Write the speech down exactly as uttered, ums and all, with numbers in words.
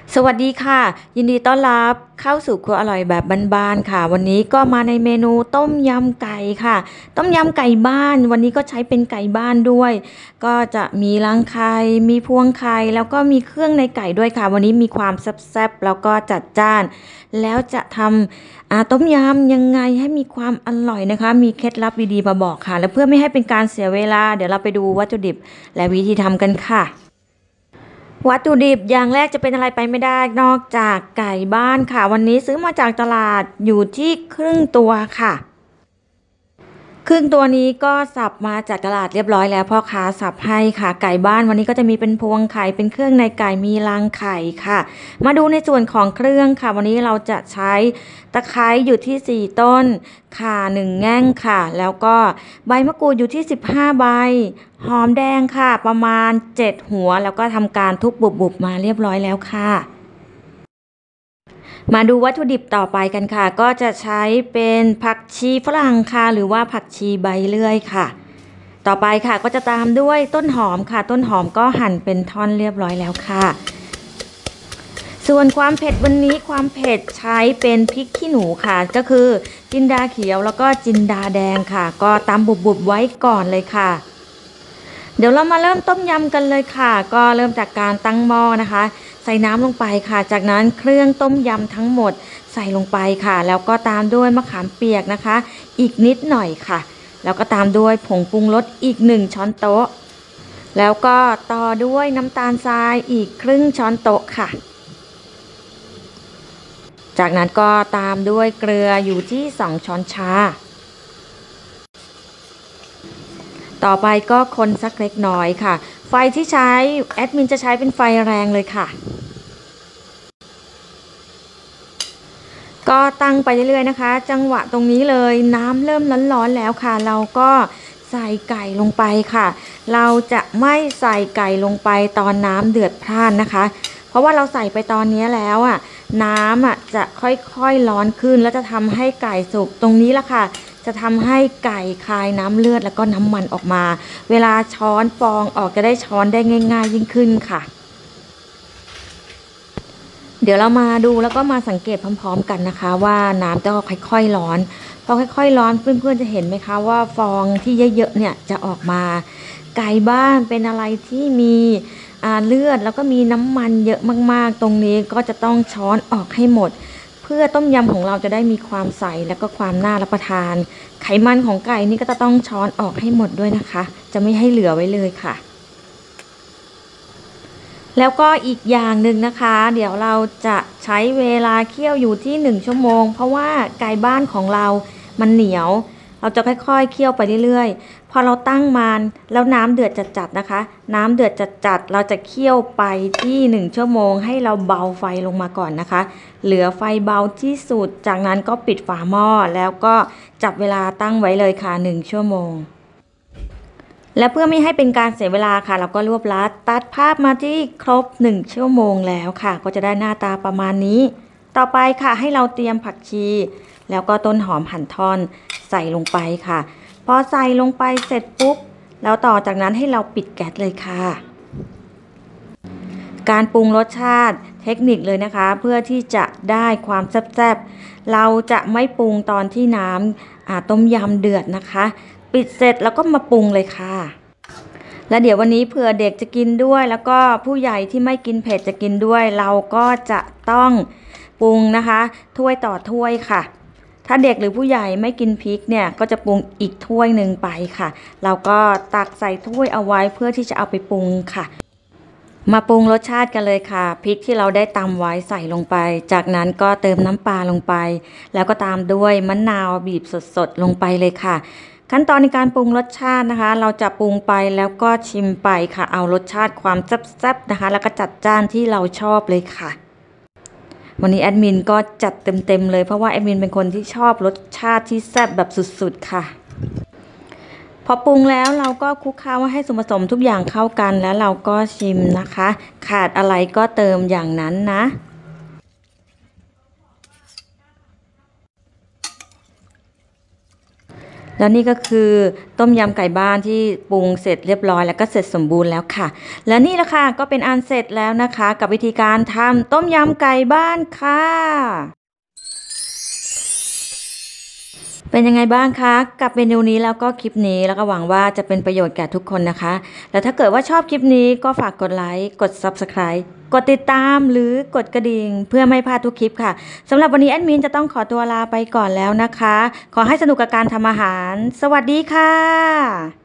สวัสดีค่ะยินดีต้อนรับเข้าสู่ครัวอร่อยแบบบ้านๆค่ะวันนี้ก็มาในเมนูต้มยำไก่ค่ะต้มยำไก่บ้านวันนี้ก็ใช้เป็นไก่บ้านด้วยก็จะมีรังไข่มีพวงไข่แล้วก็มีเครื่องในไก่ด้วยค่ะวันนี้มีความแซ่บๆแล้วก็จัดจ้านแล้วจะทำอ่าต้มยำยังไงให้มีความอร่อยนะคะมีเคล็ดลับดีๆมาบอกค่ะและเพื่อไม่ให้เป็นการเสียเวลาเดี๋ยวเราไปดูวัตถุดิบและวิธีทำกันค่ะ วัตถุดิบอย่างแรกจะเป็นอะไรไปไม่ได้นอกจากไก่บ้านค่ะวันนี้ซื้อมาจากตลาดอยู่ที่ครึ่งตัวค่ะครึ่งตัวนี้ก็สับมาจากตลาดเรียบร้อยแล้วพ่อค้าสับให้ค่ะไก่บ้านวันนี้ก็จะมีเป็นพวงไข่เป็นเครื่องในไก่มีรังไข่ค่ะมาดูในส่วนของเครื่องค่ะวันนี้เราจะใช้ตะไคร้อยู่ที่สี่ต้นข่าหนึ่งแง่งค่ะแล้วก็ใบมะกรูดอยู่ที่สิบห้าใบหอมแดงค่ะประมาณเจ็ดหัวแล้วก็ทำการทุบบุบๆมาเรียบร้อยแล้วค่ะ มาดูวัตถุดิบต่อไปกันค่ะก็จะใช้เป็นผักชีฝรั่งค่ะหรือว่าผักชีใบเลื่อยค่ะต่อไปค่ะก็จะตามด้วยต้นหอมค่ะต้นหอมก็หั่นเป็นท่อนเรียบร้อยแล้วค่ะส่วนความเผ็ดวันนี้ความเผ็ดใช้เป็นพริกขี้หนูค่ะก็คือจินดาเขียวแล้วก็จินดาแดงค่ะก็ตำบุบๆไว้ก่อนเลยค่ะ เดี๋ยวเรามาเริ่มต้มยำกันเลยค่ะก็เริ่มจากการตั้งหม้อนะคะใส่น้ำลงไปค่ะจากนั้นเครื่องต้มยำทั้งหมดใส่ลงไปค่ะแล้วก็ตามด้วยมะขามเปียกนะคะอีกนิดหน่อยค่ะแล้วก็ตามด้วยผงปรุงรสอีกหนึ่งช้อนโต๊ะแล้วก็ต่อด้วยน้ำตาลทรายอีกครึ่งช้อนโต๊ะค่ะจากนั้นก็ตามด้วยเกลืออยู่ที่สองช้อนชา ต่อไปก็คนสักเล็กน้อยค่ะไฟที่ใช้แอดมินจะใช้เป็นไฟแรงเลยค่ะก็ตั้งไปเรื่อยๆนะคะจังหวะตรงนี้เลยน้ำเริ่มร้อนๆแล้วค่ะเราก็ใส่ไก่ลงไปค่ะเราจะไม่ใส่ไก่ลงไปตอนน้ำเดือดพร่านนะคะเพราะว่าเราใส่ไปตอนนี้แล้วอ่ะน้ำอ่ะจะค่อยๆร้อนขึ้นแล้วจะทำให้ไก่สุกตรงนี้ละค่ะจะทำให้ไก่คายน้ำเลือดแล้วก็น้ำมันออกมาเวลาช้อนฟองออกจะได้ช้อนได้ง่ายๆยิ่งขึ้นค่ะ เดี๋ยวเรามาดูแล้วก็มาสังเกตพร้อมๆกันนะคะว่าน้ำจะค่อยๆร้อนพอค่อยๆร้อนเพื่อนๆจะเห็นไหมคะว่าฟองที่เยอะๆเนี่ยจะออกมาไก่บ้านเป็นอะไรที่มีอ่าเลือดแล้วก็มีน้ำมันเยอะมากๆตรงนี้ก็จะต้องช้อนออกให้หมดเพื่อต้มยำของเราจะได้มีความใสแล้วก็ความน่ารับประทานไขมันของไก่นี่ก็จะต้องช้อนออกให้หมดด้วยนะคะจะไม่ให้เหลือไว้เลยค่ะ แล้วก็อีกอย่างหนึ่งนะคะเดี๋ยวเราจะใช้เวลาเคี่ยวอยู่ที่หนึ่งชั่วโมงเพราะว่าไก่บ้านของเรามันเหนียวเราจะค่อยๆเคี่ยวไปเรื่อยๆพอเราตั้งมานแล้วน้ำเดือดจัดๆนะคะน้ำเดือดจัดๆเราจะเคี่ยวไปที่หนึ่งชั่วโมงให้เราเบาไฟลงมาก่อนนะคะเหลือไฟเบาที่สุดจากนั้นก็ปิดฝาหม้อแล้วก็จับเวลาตั้งไว้เลยค่ะหนึ่งชั่วโมง และเพื่อไม่ให้เป็นการเสียเวลาค่ะเราก็รวบลัดตัดภาพมาที่ครบหนึ่งชั่วโมงแล้วค่ะก็จะได้หน้าตาประมาณนี้ต่อไปค่ะให้เราเตรียมผักชีแล้วก็ต้นหอมหั่นท่อนใส่ลงไปค่ะพอใส่ลงไปเสร็จปุ๊บแล้วต่อจากนั้นให้เราปิดแก๊สเลยค่ะการปรุงรสชาติเทคนิคเลยนะคะเพื่อที่จะได้ความแซ่บๆเราจะไม่ปรุงตอนที่น้ำต้มยำเดือดนะคะปิดเสร็จแล้วก็มาปรุงเลยค่ะ แล้วเดี๋ยววันนี้เผื่อเด็กจะกินด้วยแล้วก็ผู้ใหญ่ที่ไม่กินเผ็ดจะกินด้วยเราก็จะต้องปรุงนะคะถ้วยต่อถ้วยค่ะถ้าเด็กหรือผู้ใหญ่ไม่กินพริกเนี่ยก็จะปรุงอีกถ้วยหนึ่งไปค่ะเราก็ตักใส่ถ้วยเอาไว้เพื่อที่จะเอาไปปรุงค่ะมาปรุงรสชาติกันเลยค่ะพริกที่เราได้ตำไว้ใส่ลงไปจากนั้นก็เติมน้ำปลาลงไปแล้วก็ตามด้วยมะนาวบีบสดๆลงไปเลยค่ะ ขั้นตอนในการปรุงรสชาตินะคะเราจะปรุงไปแล้วก็ชิมไปค่ะเอารสชาติความแซ่บๆนะคะแล้วก็จัดจ้านที่เราชอบเลยค่ะวันนี้แอดมินก็จัดเต็มๆเลยเพราะว่าแอดมินเป็นคนที่ชอบรสชาติที่แซ่บแบบสุดๆค่ะพอปรุงแล้วเราก็คลุกเคล้าให้ส่วนผสมทุกอย่างเข้ากันแล้วเราก็ชิมนะคะขาดอะไรก็เติมอย่างนั้นนะ แแล้วนี่ก็คือต้มยำไก่บ้านที่ปรุงเสร็จเรียบร้อยแล้วก็เสร็จสมบูรณ์แล้วค่ะและนี่แหละค่ะก็เป็นอันเสร็จแล้วนะคะกับวิธีการทำต้มยำไก่บ้านค่ะเป็นยังไงบ้างคะกับเมนูนี้แล้วก็คลิปนี้แล้วก็หวังว่าจะเป็นประโยชน์แก่ทุกคนนะคะแล้วถ้าเกิดว่าชอบคลิปนี้ก็ฝากกดไลค์กด ซับสไครบ์ กดติดตามหรือกดกระดิ่งเพื่อไม่พลาดทุกคลิปค่ะสำหรับวันนี้แอดมินจะต้องขอตัวลาไปก่อนแล้วนะคะขอให้สนุกกับการทำอาหารสวัสดีค่ะ